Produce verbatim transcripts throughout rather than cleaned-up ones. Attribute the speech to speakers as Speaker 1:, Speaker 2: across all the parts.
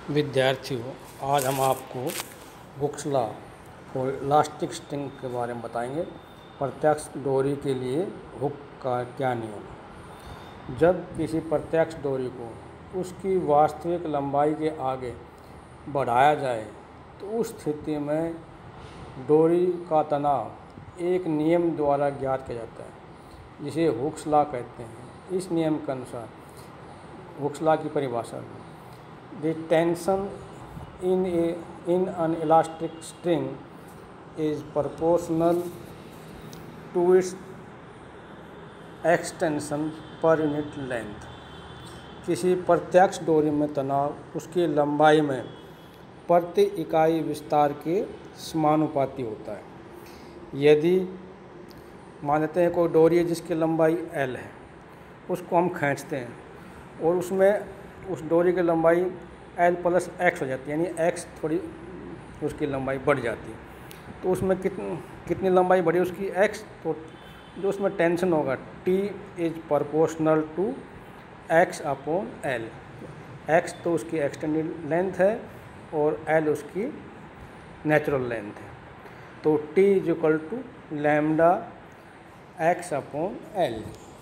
Speaker 1: विद्यार्थियों, आज हम आपको Hooke's law for elastic string के बारे में बताएंगे। प्रत्यक्ष डोरी के लिए हुक का क्या नियम। जब किसी प्रत्यक्ष डोरी को उसकी वास्तविक लंबाई के आगे बढ़ाया जाए तो उस स्थिति में डोरी का तनाव एक नियम द्वारा ज्ञात किया जाता है, जिसे हुक्स लॉ कहते हैं। इस नियम के अनुसार हुक्स लॉ की परिभाषा में The tension in a in an elastic string is proportional to its extension per unit length। किसी प्रत्यक्ष डोरी में तनाव उसकी लंबाई में प्रति इकाई विस्तार के समानुपाती होता है। यदि मान लेते हैं कोई डोरी है जिसकी लंबाई L है, उसको हम खींचते हैं और उसमें उस डोरी की लंबाई L प्लस एक्स हो जाती है, यानी एक्स थोड़ी उसकी लंबाई बढ़ जाती है। तो उसमें कितनी कितनी लंबाई बढ़ी उसकी एक्स, तो जो उसमें टेंशन होगा T is proportional to X upon L. X तो उसकी एक्सटेंडेड लेंथ है और L उसकी नेचुरल लेंथ है। तो T is equal to lambda X upon L,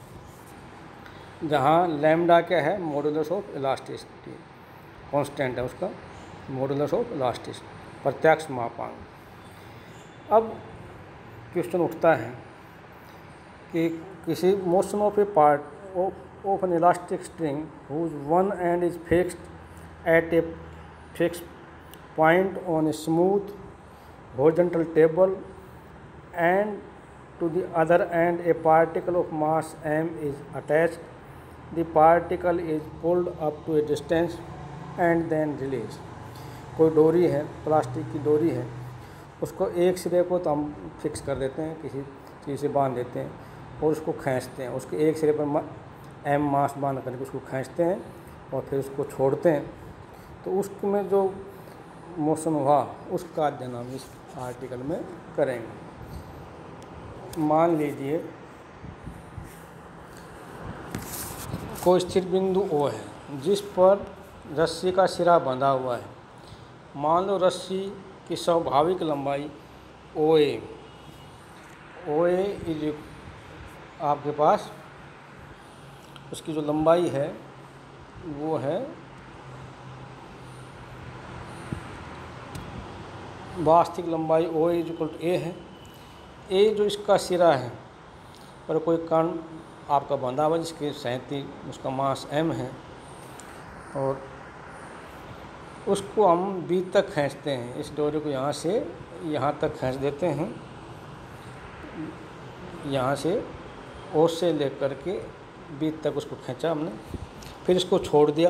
Speaker 1: जहाँ लैम्डा क्या है, मॉडुलस ऑफ इलास्टिसिटी, कांस्टेंट है उसका मॉडुलस ऑफ इलास्टिसिटी, प्रत्यक्ष मापांक। अब क्वेश्चन उठता है कि किसी motion of a part of an elastic string whose one end is fixed at a fixed point on a smooth horizontal table and to the other end a particle of mass m is attached. The particle is pulled up to a distance and then released. कोई डोरी है, plastic की डोरी है, उसको एक सिरे को तो हम फिक्स कर देते हैं, किसी चीज़ से बांध देते हैं और उसको खींचते हैं। उसके एक सिरे पर m मास बांध करके उसको खींचते हैं और फिर उसको छोड़ते हैं। तो उसमें जो मोशन हुआ उसका अध्ययन हम इस आर्टिकल में करेंगे। मान लीजिए कोई स्थिर बिंदु O है जिस पर रस्सी का सिरा बंधा हुआ है। मान लो रस्सी की स्वाभाविक लंबाई O A O A is आपके पास उसकी जो लंबाई है वो है वास्तविक लंबाई O A is equal to A है। ए जो इसका सिरा है पर कोई कण आपका बंधा हुआ जिसके सैंतीस उसका मास m है और उसको हम बी तक खींचते हैं। इस डोरी को यहाँ से यहाँ तक खींच देते हैं, यहाँ से ओ से लेकर के बी तक उसको खींचा हमने, फिर इसको छोड़ दिया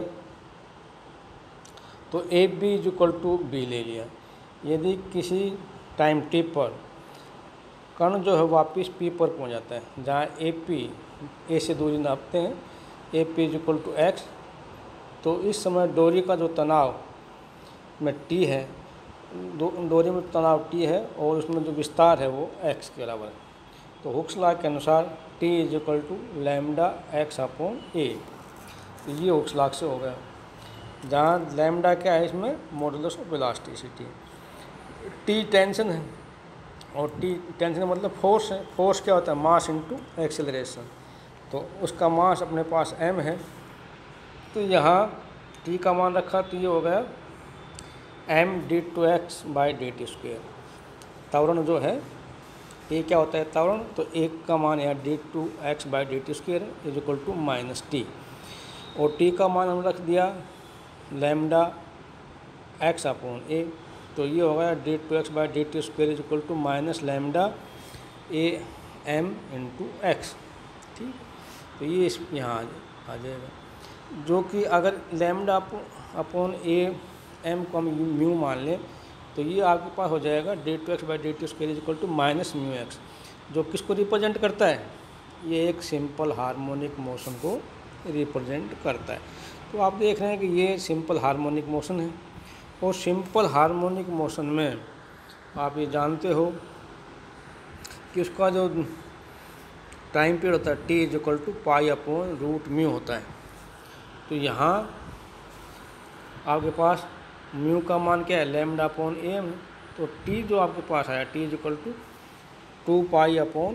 Speaker 1: तो A B is equal to B ले लिया। यदि किसी टाइम टी पर कण जो है वापिस P पर पहुंच जाता है, जहाँ ए पी ए से दूरी नापते हैं, A P is equal to X, तो इस समय डोरी का जो तनाव में T है, दो डोरी में तनाव T है और उसमें जो विस्तार है वो x के बराबर है। तो हुक्स लॉ के अनुसार T is equal to lambda X upon A. तो ये हुक्स लॉ से हो गया, जहाँ लैम्डा क्या है, इसमें modulus of elasticity, T tension है और टी टेंशन मतलब फोर्स है। फोर्स क्या होता है, मास इनटू एक्सेलरेशन। तो उसका मास अपने पास m है, तो यहाँ t का मान रखा तो ये हो गया m D two X by D T square. त्वरण जो है ये क्या होता है त्वरण, तो एक का मान यहाँ D two X by D T square is equal to minus T, और t का मान हम रख दिया लैम्डा एक्स अपॉन ए। तो ये हो गया D two X by D T square is equal to minus lambda A M into X. ठीक, तो ये इस यहाँ आ जाएगा, जो कि अगर लैम्डा अपॉन ए एम को हम म्यू मान लें तो ये आपके पास हो जाएगा D two X by D T square is equal to minus mu X, जो किसको रिप्रेजेंट करता है, ये एक सिंपल हार्मोनिक मोशन को रिप्रेजेंट करता है। तो आप देख रहे हैं कि ये सिंपल हार्मोनिक मोशन है, और सिंपल हार्मोनिक मोशन में आप ये जानते हो कि उसका जो टाइम पीरियड होता है T is equal to pi upon root mu होता है। तो यहाँ आपके पास म्यू का मान क्या है, लैम्डा अपॉन ए एम। तो टी जो आपके पास आया, T is equal to two pi upon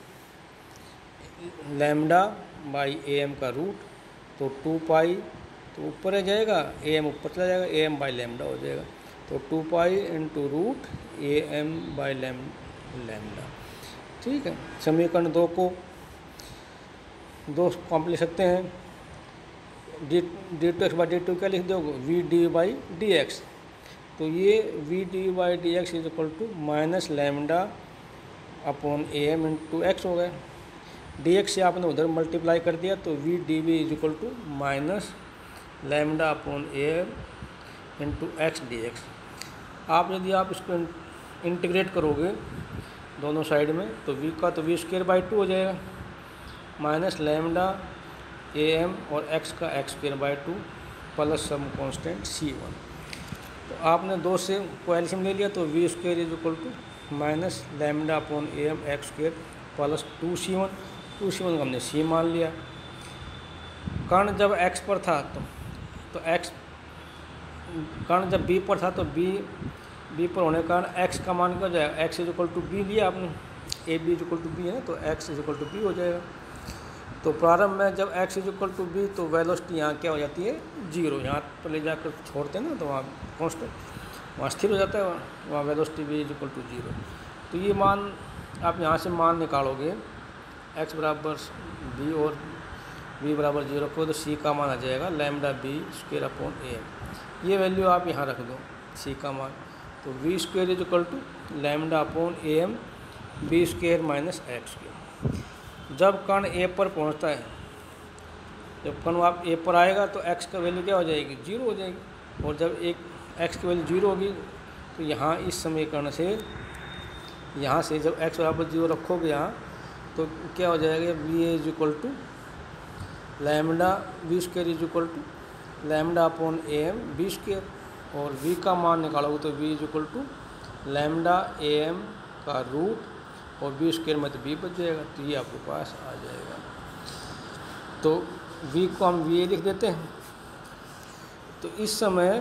Speaker 1: lambda by A M का रूट। तो टू पाई तो ऊपर आ जाएगा, ए एम ऊपर चला जाएगा, ए एम बाई लैम्डा हो जाएगा। तो two pi into root A M by lam lambda. ठीक है, समीकरण दो को दो को आप लिख सकते हैं, D D two X by D two क्या लिख दोगे, V D by D X. तो ये V D by D X is equal to minus lambda upon A M into X हो गए। डी एक्स से आपने उधर मल्टीप्लाई कर दिया, तो V D V is equal to minus lambda upon A M into X D X. आप यदि आप इसको इंटीग्रेट करोगे दोनों साइड में, तो वी का तो वी स्क्वेयर बाई टू हो जाएगा, माइनस लैम्डा ए एम और एक्स का X square by two plus some constant C one. तो आपने दो से को एलसीएम ले लिया, तो V square is equal to minus lambda upon A M X square plus two C one. Two C one को हमने सी मान लिया। कर्ण जब एक्स पर था तो तो एक्स कर्ण जब बी पर था तो बी बी पर होने के कारण एक्स का मान क्या हो जाएगा, X is equal to B लिया आपने, A B is equal to B है ना, तो X is equal to B हो जाएगा। तो प्रारंभ में जब X is equal to B तो वेलोसिटी यहाँ क्या हो जाती है, जीरो। यहाँ पर ले जाकर छोड़ते हैं ना, तो वहाँ कॉन्स्टेंट वहाँ स्थिर हो जाता है, वहाँ velocity B is equal to zero. तो ये मान आप यहाँ से मान निकालोगे, एक्स बराबर बी और बी बराबर जीरो को, तो सी का मान आ जाएगा lambda B square upon A M. ये वैल्यू आप यहाँ रख दो, सी का मान। तो V square is equal to lambda upon A M B square minus X square. जब कण ए पर पहुँचता है, जब कण आप ए पर आएगा तो एक्स का वैल्यू क्या हो जाएगी, जीरो हो जाएगी। और जब एक एक्स की वैल्यू जीरो होगी, तो यहाँ इस समीकरण से यहाँ से जब एक्स बराबर जीरो रखोगे यहाँ, तो क्या हो जाएगा, V is equal to lambda V square is equal to lambda upon A M B square. और वी का मान निकालोगे तो V is equal to lambda A M का रूट और बी स्क्वेयर में तो बी बच जाएगा। तो ये आपके पास आ जाएगा। तो वी को हम वी ए लिख देते हैं। तो इस समय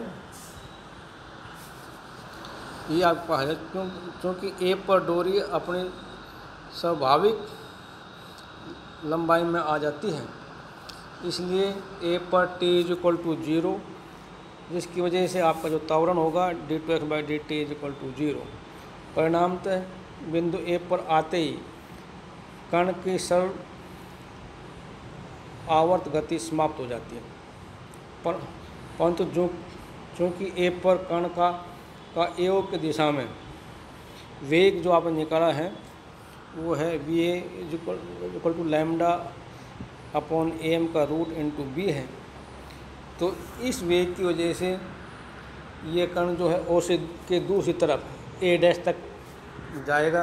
Speaker 1: ये आपका है, क्यों क्योंकि ए पर डोरी अपने स्वाभाविक लंबाई में आ जाती है, इसलिए ए पर T is equal to zero, जिसकी वजह से आपका जो त्वरण होगा D two X by D T is equal to zero. परिणामतः बिंदु ए पर आते ही कण की सरल आवर्त गति समाप्त हो जाती है। पर परंतु जो चूँकि ए पर कण का का एयोग की दिशा में वेग जो आपने निकाला है वो है V A is equal to lambda upon A M का रूट इंटू बी है। तो इस वेग की वजह से ये कण जो है ओ से के दूसरी तरफ ए डैश तक जाएगा,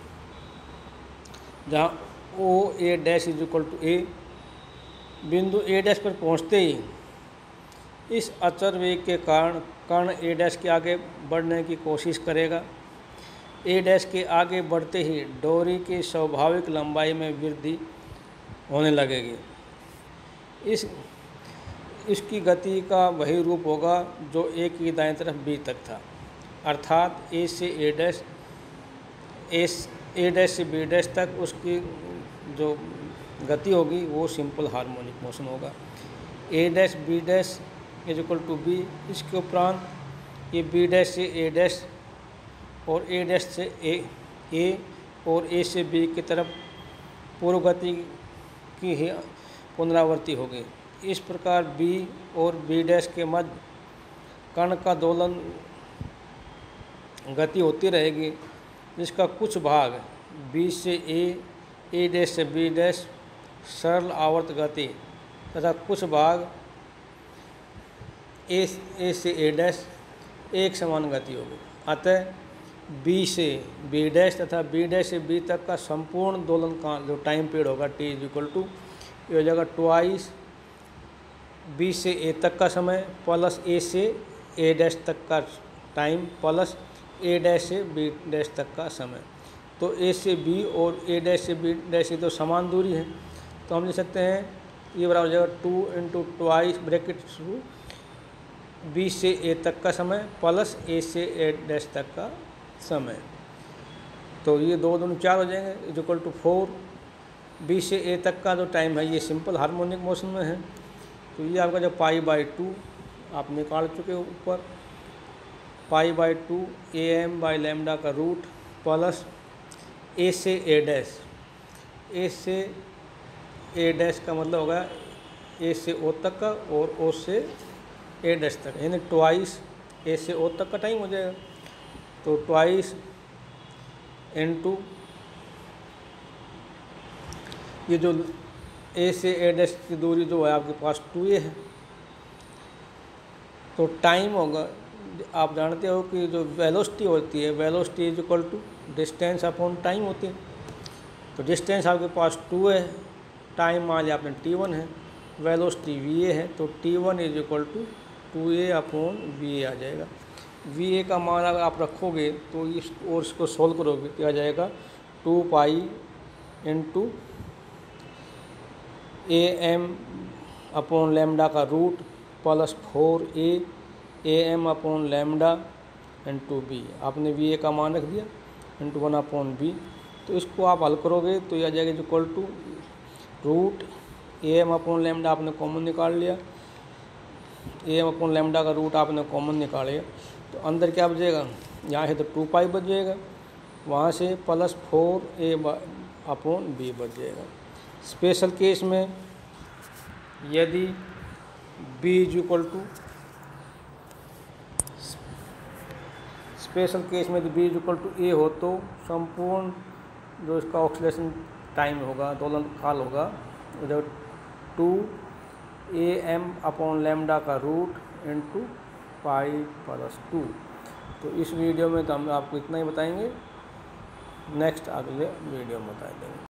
Speaker 1: जहाँ O A dash is equal to A. बिंदु ए डैश पर पहुँचते ही इस अचर वेग के कारण कण ए डैश के आगे बढ़ने की कोशिश करेगा। ए डैश के आगे बढ़ते ही डोरी की स्वाभाविक लंबाई में वृद्धि होने लगेगी। इस इसकी गति का वही रूप होगा जो ए की दाईं तरफ बी तक था, अर्थात ए से A dash A A dash से बी डैश तक उसकी जो गति होगी वो सिंपल हार्मोनिक मोशन होगा। A dash B dash is equal to B. इसके उपरांत ये बी डैश से ए डैश और ए डैश से ए ए और ए से बी की तरफ पूर्व गति की ही पुनरावृत्ति होगी। इस प्रकार बी और बी डैश के मध्य कण का दोलन गति होती रहेगी, जिसका कुछ भाग बी से ए ए डैश से बी डैश सरल आवर्त गति तथा कुछ भाग ए ए से ए डैश एक समान गति होगी। अतः बी से बी डैश तथा बी डैश से बी तक का संपूर्ण दोलन का जो टाइम पीरियड होगा टी इज इक्वल टू ये हो जाएगा ट्वाइस बी से ए तक का समय प्लस ए से ए डैश तक का टाइम प्लस ए डैश से बी डैश तक का समय। तो ए से बी और ए डैश से बी डैश तो समान दूरी है, तो हम लिख सकते हैं ये बराबर हो जाएगा टू इंटू ट्वाइस ब्रैकेट शुरू बी से ए तक का समय प्लस ए से ए डैश तक का समय। तो ये दो दोनों चार हो जाएंगे, is equal to four. B से ए तक का जो टाइम है ये सिंपल हार्मोनिक मोशन में है, तो ये आपका जो पाई बाई टू आप निकाल चुके हो ऊपर, pi by two A M by lambda का रूट प्लस ए से ए डैश, ए से ए डैश का मतलब होगा ए से ओ तक का और ओ से ए डैश तक, यानी ट्वाइस ए से ओ तक का टाइम हो जाएगा। तो ट्वाइस इनटू ये जो ए से ए डैश की दूरी जो है आपके पास टू ए है, तो टाइम होगा, आप जानते हो कि जो वेलोसिटी होती है, velocity is equal to distance upon time होती है। तो डिस्टेंस आपके पास टू है, टाइम मान लिया आपने टी वन है, वेलोसिटी वी ए है, तो T one is equal to two A upon V A आ जाएगा। वी ए का मान अगर आप रखोगे तो इस और इसको सोल्व करोगे तो आ जाएगा two pi into A M upon lambda का root plus four A A M upon lambda into B. आपने वी ए का मान रख दिया इंटू वन अपॉन बी। तो इसको आप हल करोगे तो यह आ जाएगा equal to root A M upon lambda आपने कॉमन निकाल लिया, ए एम अपॉन लैम्डा का रूट आपने कॉमन निकाल लिया, तो अंदर क्या बचेगा, यहाँ से तो टू पाई बच जाएगा, वहाँ से plus four A upon B बच जाएगा। स्पेशल केस में यदि B is equal to special case में यदि B is equal to A हो तो संपूर्ण जो इसका ऑक्सीलेशन टाइम होगा, दोलन काल होगा, जो two A M upon lambda का root into pi plus two. तो इस वीडियो में तो हम आपको इतना ही बताएंगे, नेक्स्ट अगले वीडियो में बता देंगे।